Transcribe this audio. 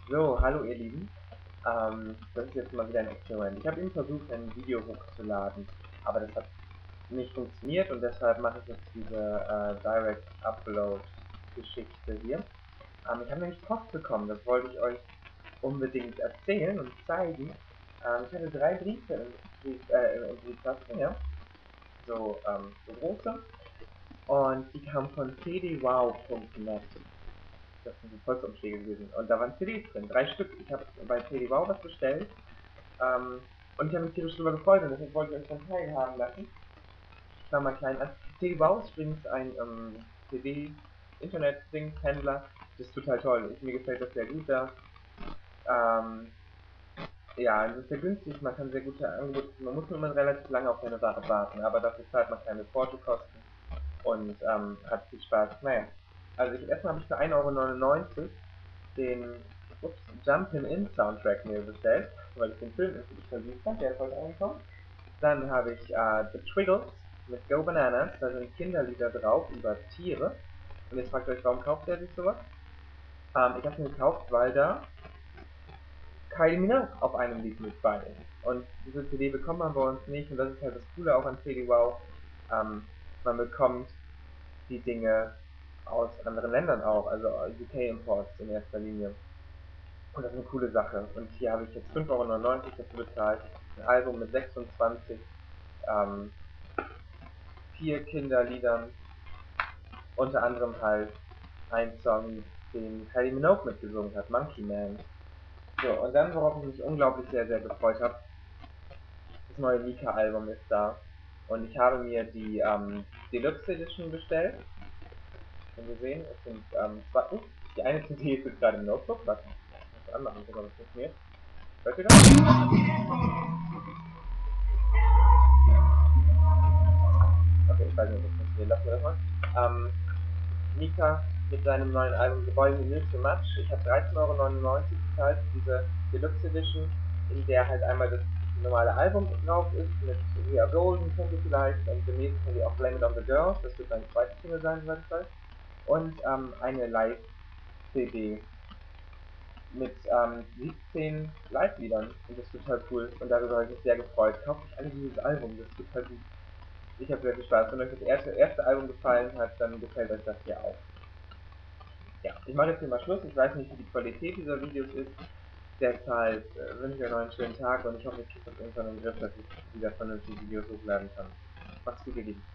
So, hallo ihr Lieben. Das ist jetzt mal wieder ein Experiment. Ich habe eben versucht, ein Video hochzuladen, aber das hat nicht funktioniert und deshalb mache ich jetzt diese Direct Upload Geschichte hier. Ich habe nämlich Post bekommen, das wollte ich euch unbedingt erzählen und zeigen. Ich hatte 3 Briefe im Briefkasten, ja, so große, und die kamen von cdwow.net. Das sind die Volksumschläge gewesen. Und da waren CDs drin, 3 Stück. Ich habe bei CD Wow was bestellt. Ähm, und ich habe mich tierisch darüber gefreut und deshalb wollte ich euch dann teilhaben lassen. Ich war mal klein an. CD Wow ist übrigens ein CD-Internet-Ding-Händler. Das ist total toll. Mir gefällt das sehr gut da. Ähm, ja, es ist sehr günstig, man kann sehr gute Angebote, man muss nur immer relativ lange auf seine Ware warten, aber dafür zahlt man keine Portokosten und hat viel Spaß. Naja, also erstmal habe ich für 1,99 € den Jumpin' In Soundtrack mir bestellt, weil ich den Film natürlich versucht habe, der ist heute angekommen. Dann habe ich The Triggles mit Go Bananas, da sind Kinderlieder drauf über Tiere. Und jetzt fragt ihr euch, warum kauft der sich sowas? Ich habe ihn gekauft, weil da Kylie Minogue auf einem Lied mit bei ist. Und diese CD bekommt man bei uns nicht und das ist halt das Coole auch an CD Wow. Man bekommt die Dinge aus anderen Ländern auch, also UK-Imports in erster Linie. Und das ist eine coole Sache. Und hier habe ich jetzt 5,99 € dafür bezahlt. Ein Album mit 26 ähm, 4 Kinderliedern. Unter anderem halt ein Song, den Kylie Minogue mitgesungen hat, Monkey Man. So, und dann, worauf ich mich unglaublich sehr gefreut habe, das neue Mika-Album ist da. Und ich habe mir die Deluxe Edition bestellt. Könnt ihr sehen, es sind die eine CD ist jetzt gerade im Notebook. Was? Ich muss anmachen, gucken, ob es funktioniert. Hört ihr das? Okay, ich weiß nicht, ob das funktioniert. Lassen wir das mal. Mika mit seinem neuen Album The Boy Who Knew Too Much. Ich habe 13,99 € bezahlt für diese Deluxe Edition, in der halt einmal das normale Album drauf ist, mit We Are Golden, kennt ihr vielleicht, und demnächst kennt ihr auch Blame It On The Girls, das wird mein zweites Single sein, soweit ich weiß. Und eine Live-CD mit 17 Live-Liedern. Und das ist total cool. Und darüber habe ich mich sehr gefreut. Kauft euch alle dieses Album, das ist total gut. Ich habe sehr viel Spaß. Wenn euch das erste Album gefallen hat, dann gefällt euch das hier auch. Ja, ich mache jetzt hier mal Schluss. Ich weiß nicht, wie die Qualität dieser Videos ist. Deshalb wünsche ich euch noch einen schönen Tag und ich hoffe, ich kriege das irgendwann im Griff, dass ich wieder vernünftige Videos hochladen kann. Macht's gut, ihr Lieben.